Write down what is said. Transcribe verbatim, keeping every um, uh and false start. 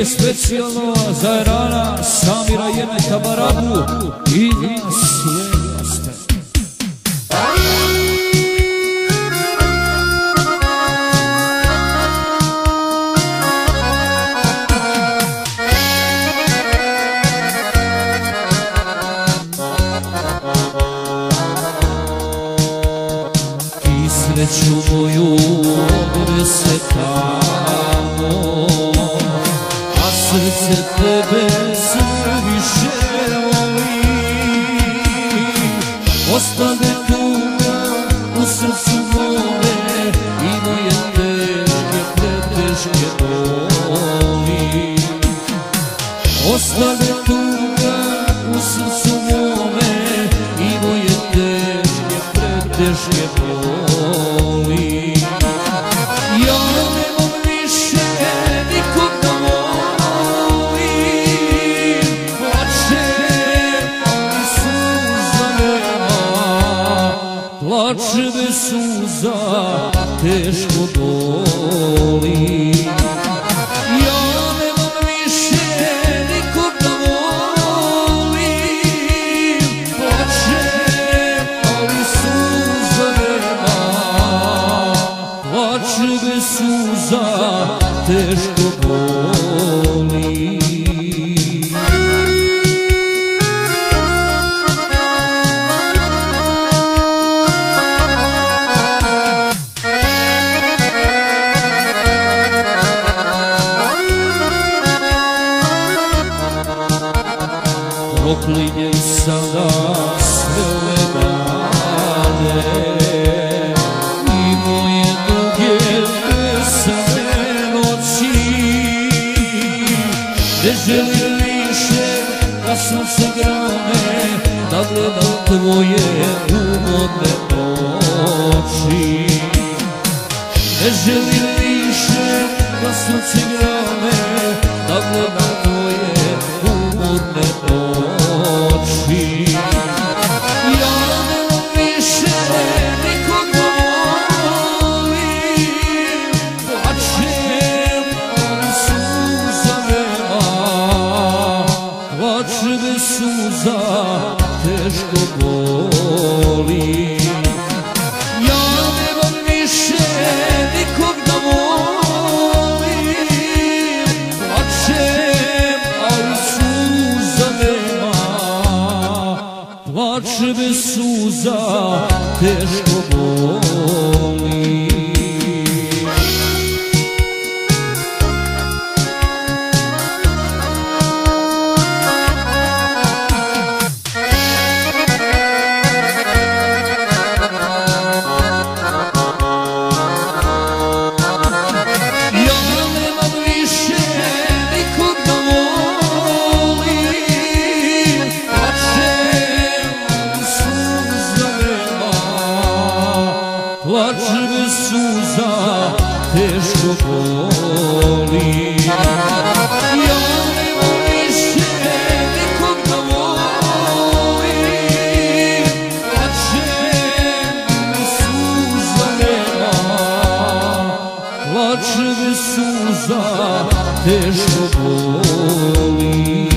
specijalno za Erana, Samira, Jemeta, Barabu i na sve goste. Ti sreću moju odnese tamo, srce tebe sve više voli. Ostane tuga u srcu mome i moje teške, preteške boli. Ostane tuga u srcu mome i moje teške, preteške boli. Ja nemam više nikog da volim, plače bez suza, teško boli. Ja nemam više nikog da volim, plačem, ali suza nema. Plače bez suza, teško boli. Proklinjem sada sve ove dane i moje duge besane noći. Ne želim više da sunce grane, da gledam tvoje umodne oči. Ne želim više da sunce grane, da gledam tvoje umodne oči. Ja nemam više nikog da volim, plačem, ali suza nema. Plače bez suza, teško boli. Ja nemam više nikog da volim, plačem, ali suza nema. Plače bez suza, teško boli. Plače bez suza, teško boli. Ja nemam više nikog da volim, plačem, suza nema. Plače bez suza, teško boli.